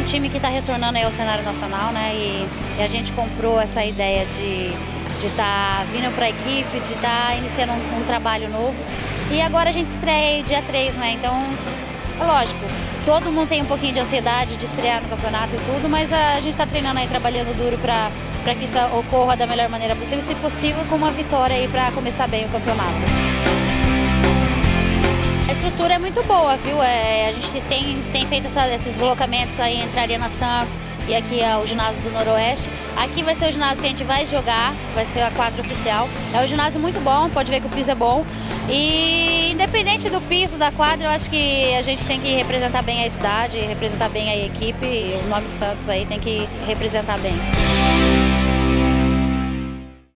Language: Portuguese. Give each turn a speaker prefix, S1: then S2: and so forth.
S1: time que está retornando aí ao cenário nacional, né? E a gente comprou essa ideia de estar vindo para a equipe, de estar iniciando um trabalho novo. E agora a gente estreia aí dia 3, né? Então, é lógico, todo mundo tem um pouquinho de ansiedade de estrear no campeonato e tudo, mas a gente está treinando aí, trabalhando duro para que isso ocorra da melhor maneira possível, se possível com uma vitória aí para começar bem o campeonato. A estrutura é muito boa, viu? A gente tem feito esses deslocamentos aí entre a Arena Santos e aqui o ginásio do Noroeste. Aqui vai ser o ginásio que a gente vai jogar, vai ser a quadra oficial. É um ginásio muito bom, pode ver que o piso é bom. E independente do piso, da quadra, eu acho que a gente tem que representar bem a cidade, representar bem a equipe. E o nome Santos aí tem que representar bem.